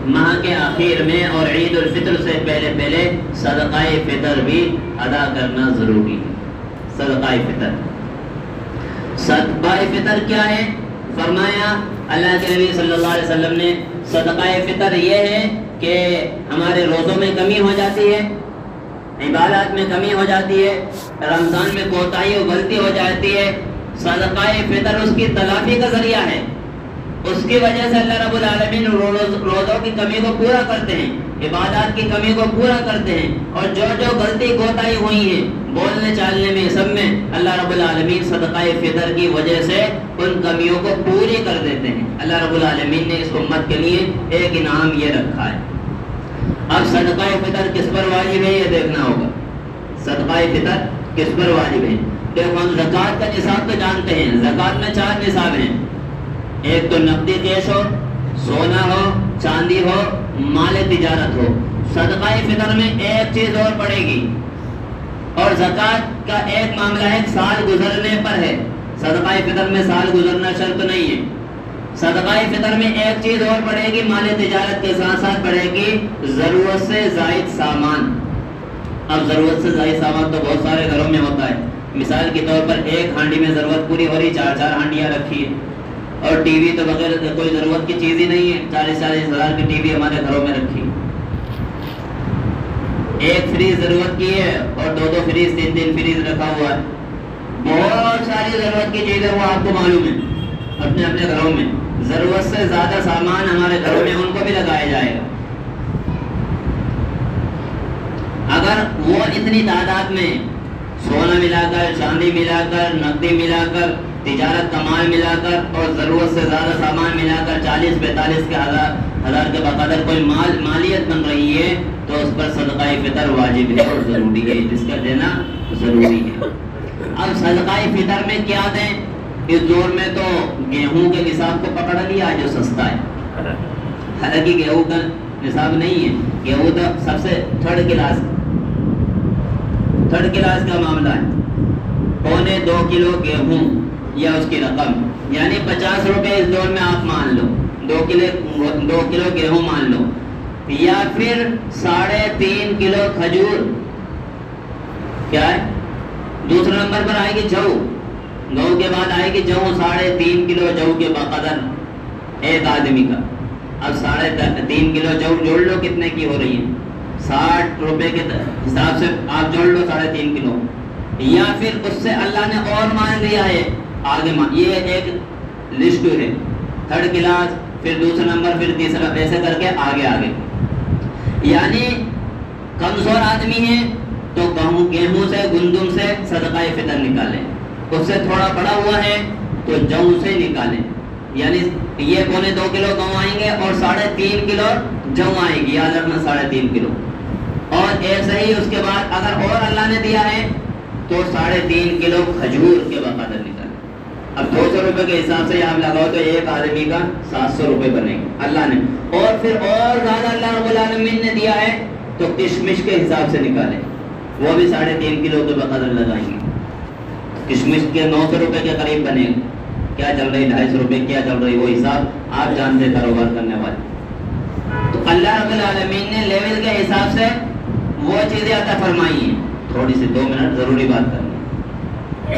ماہ کے آخر میں اور عید الفطر سے پہلے پہلے صدقہ فطر بھی ادا کرنا ضروری ہے۔ صدقہ فطر، صدقہ فطر کیا ہے؟ فرمایا اللہ کے نبی صلی اللہ علیہ وسلم نے صدقہ فطر یہ ہے کہ ہمارے روزوں میں کمی ہو جاتی ہے، عبادات میں کمی ہو جاتی ہے، رمضان میں کوتاہی و غلطی ہو جاتی ہے، صدقہ فطر اس کی تلافی کا ذریعہ ہے۔ اس کی وجہ سے اللہ رب العالمین روزوں کی کمی کو پورا کرتے ہیں، عبادات کی کمی کو پورا کرتے ہیں، اور جو غلطی کوتاہی ہوئی ہیں بولنے چالنے میں سب میں اللہ رب العالمین صدقہ فطر کی وجہ سے ان کمیوں کو پوری کر دیتے ہیں۔ اللہ رب العالمین نے اس امت کے لیے ایک انعام یہ رکھا ہے۔ اب صدقہ فطر کس پر واجب ہے یہ دیکھنا ہوگا۔ صدقہ فطر کس پر واجب ہے؟ دیکھو ہم زکوٰۃ کا نصاب تو جانتے ہیں، زکوٰۃ میں 4 نصاب ہیں، ایک تو نقدی کیش ہو، سونا ہو، چاندی ہو، مال تجارت ہو۔ صدقہ فطر میں ایک چیز اور پڑے گی، اور زکوٰۃ کا ایک معاملہ ہے سال گزرنے پر ہے، صدقہ فطر میں سال گزرنا شرط نہیں ہے۔ صدقہ فطر میں ایک چیز اور پڑے گی، مال تجارت کے ساتھ ساتھ پڑے گی ضرورت سے زائد سامان۔ اب ضرورت سے زائد سامان تو بہت سارے گھروں میں ہوتا ہے، مثال کے طور پر ایک ہانڈی میں ضرورت پوری ہو رہی، 4 ہانڈیاں رکھی ہے، اور ٹی وی تو بغیر کوئی ضرورت کی چیز ہی نہیں ہے، 40 ہزار کی ٹی وی ہمارے گھروں میں رکھی، ایک فریز ضرورت کی ہے اور 2 فریز 3 فریز رکھا ہوا ہے، بہت ساری ضرورت کی چیزیں وہ آپ کو معلوم ہے اپنے اپنے گھروں میں۔ ضرورت سے زیادہ سامان ہمارے گھروں میں ان کو بھی لگایا جائے گا۔ اگر وہ اتنی تعداد میں سونا ملا کر، چاندی ملا کر، نقدی ملا کر، تجارت کا مال ملا کر اور ضرورت سے زیادہ سامان ملا کر 40-45 کے ہزار کے بقدر کوئی مالیت بن رہی ہے تو اس پر صدقہ فطر واجب ہے اور ضروری ہے، جس کا دینا ضروری ہے۔ اب صدقہ فطر میں کیا دیں؟ اس دور میں تو گیہوں کے نصاب کو پکڑ لیا جو سستا ہے، حالانکہ گیہوں کا نصاب نہیں ہے، گیہوں تو سب سے تھرڈ کلاس کا معاملہ ہے، 1.25 کلو گیہوں یا اس کی رقم، یعنی 50 روپے اس دور میں آپ مان لو، 2 کلو گیہوں مان لو، یا پھر 3.5 کلو کھجور۔ کیا ہے؟ دوسرے نمبر پر آئے گی جو، گہوں کے بعد آئے گی جو، 3.5 کلو جو کے بقدر ایک آدمی کا۔ اب 3.5 کلو جو جوڑ لو کتنے کی ہو رہی ہے، 60 روپے کے حساب سے آپ جوڑ لو 3.5 کلو، یا پھر اس سے اللہ نے اور مان دیا ہے آگے یہ ایک لسٹ ہے، 3rd کلاس، پھر دوسرا نمبر، پھر تیسرا، ایسے کر کے آگے، یعنی کمزور آدمی ہے تو گیہوں سے، گندم سے صدقہ فطر نکالیں، اس سے تھوڑا بڑا ہوا ہے تو جو سے نکالیں، یعنی یہ 2.25 کلو گہوں آئیں گے اور 3.5 کلو جو آئے گی، یاد رکھنا 3.5 کلو، اور ایسے ہی اس کے بعد اگر اور اللہ نے دیا ہے تو 3.5 کلو کھجور کے بقدر نکالیں۔ اب 200 روپے کے حساب سے آپ لگاؤ تو ایک آدمی کا 700 روپے بنے گا اللہ نے، اور پھر اور زیادہ اللہ رب العالمین نے دیا ہے تو کشمش کے حساب سے نکالیں، وہ بھی 3.5 کلو کے بقدر لگائیں گے، کشمش کے 900 روپے کے قریب بنے گا، کیا چل رہی 250 روپے کیا چل رہی، وہ حساب آپ جانتے کاروبار کرنے والے۔ تو اللہ رب العالمین نے لیول کے حساب سے وہ چیزیں عطا فرمائی ہیں۔ تھوڑی سی 2 منٹ ضروری بات کرنی،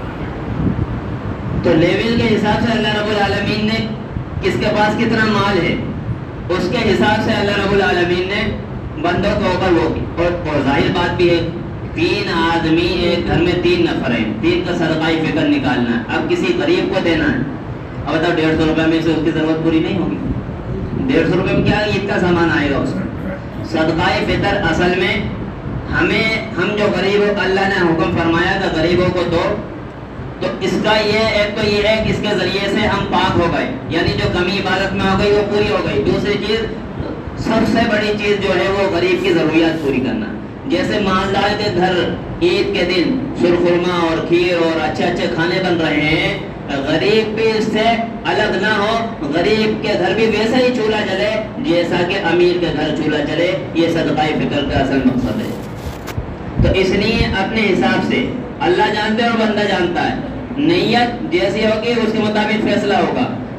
تو لیول کے حساب سے اللہ رب العالمین نے کس کے پاس کتنا مال ہے اس کے حساب سے اللہ رب العالمین نے بندوں کے اوپر وہ کی، اور ظاہر بات بھی ہے 3 آدمی ایک گھر میں 3 نفر ہیں، 3 کا صدقہ فطر نکالنا ہے، اب کسی غریب کو دینا ہے، اب بتاؤ 150 روپے میں سے اس کی ضرورت پوری نہیں ہوگی، 150 روپے میں کیا عید کا سامان آئے گا اس میں۔ صدقہ فطر اصل میں ہم جو غریب ہو، اللہ نے حکم فرمایا کہ غریبوں کو دو، تو اس کا ایک تو یہ ہے کہ اس کے ذریعے سے ہم پاک ہو گئے، یعنی جو کمی عبادت میں ہو گئی وہ پوری ہو گئی۔ دوسری چیز، سب سے بڑی چیز جو ہے وہ غریب کی ضروریات پوری کرنا، جیسے مالدار کے گھر عید کے دن سرخرما اور کھیر اور اچھے کھانے بن رہے ہیں، غریب بھی اس سے الگ نہ ہو، غریب کے گھر بھی ویسا ہی چولہا جلے جیسا کہ امیر کے گھر چولہا جلے، یہ صدقہ فطر کا اصل مقصد ہے۔ تو اس لیے اپنے حساب سے اللہ جانتے اور بندہ جانتا ہے، نیت جیسی ہوگی اس کے مطابق فیصلہ ہوگا۔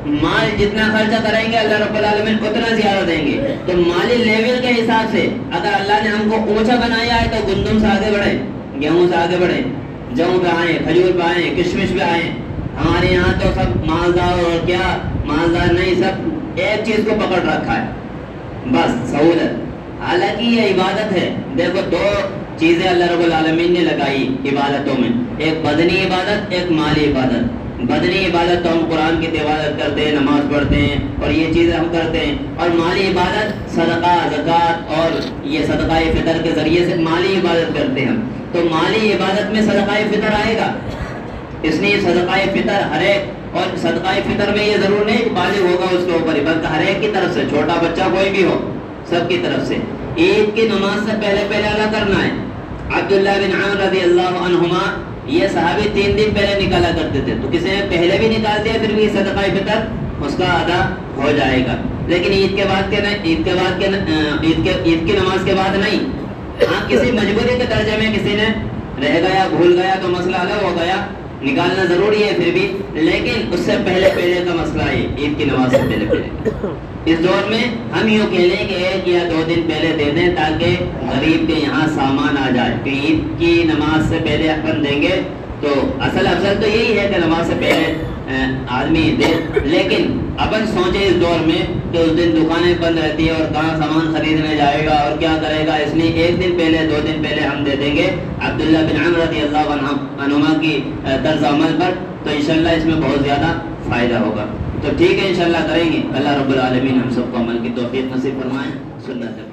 مال جتنا خرچہ کریں گے اللہ رب العالمین اتنا زیادہ دیں گے. تو مالی لیول کے حساب سے اگر اللہ نے ہم کو اونچا بنایا ہے تو گندم سے آگے بڑھے, گیہوں سے آگے بڑھے, جو پہ آئیں, کھجور پہ آئیں, کشمش پہ آئیں. ہمارے یہاں تو سب مالدار اور کیا مالدار نہیں, سب ایک چیز کو پکڑ رکھا ہے, بس سہولت. حالانکہ یہ عبادت ہے. دیکھو دو چیزیں اللہ رب العالمین نے لگائی عبادتوں میں, ایک بدنی عبادت, ایک مالی عبادت. بدنی عبادت تو ہم قرآن کی تلاوت کرتے ہیں, نماز پڑھتے ہیں اور یہ چیزیں ہم کرتے ہیں, اور مالی عبادت صدقہ, زکوٰۃ اور یہ صدقہ فطر کے ذریعے سے مالی عبادت کرتے ہیں ہم. تو مالی عبادت میں صدقہ فطر آئے گا, اس لیے صدقہ فطر ہر ایک, اور صدقہ فطر میں یہ ضرور نہیں کہ بالغ ہوگا اس کے اوپر, بلکہ ہر ایک کی طرف سے, چھوٹا بچہ کوئی بھی ہو سب کی طرف سے. عید کی نماز سے پہلے ادا کرنا ہے. عبداللہ بن عمر رضی اللہ عنہما یہ صحابی 3 دن پہلے نکالا کرتے تھے, تو کسی نے پہلے بھی نکال دیا پھر بھی صدقہ فطر اس کا ادا ہو جائے گا. لیکن عید کے بعد کے عید کی نماز کے بعد نہیں. ہاں کسی مجبوری کے درجے میں کسی نے رہ گیا, بھول گیا تو مسئلہ الگ ہو گیا, نکالنا ضروری ہے پھر بھی, لیکن اس سے پہلے کا مسئلہ ہے عید کی نماز سے پہلے. اس دور میں ہم یوں کہہ لیں کہ 1 یا 2 دن پہلے دے دیں تاکہ غریب کے یہاں سامان آ جائے. کہ عید کی نماز سے پہلے اپن دیں گے تو اصل افضل تو یہی ہے کہ نماز سے پہلے آدمی دے. لیکن اپن سوچے اس دور میں کہ اس دن دکانیں بند رہتی ہے اور کہاں سامان خریدنے جائے گا اور کیا کرے گا, اس لیے 1 دن پہلے 2 دن پہلے ہم دے دیں گے عبداللہ بن عمر رضی اللہ عنہما کی طرز عمل پر, تو انشاءاللہ اس میں بہت زیادہ فائدہ ہوگا. تو ٹھیک ہے, انشاءاللہ کریں گے. اللہ رب العالمین ہم سب کو عمل کی توفیق نصیب فرمائیں. سنت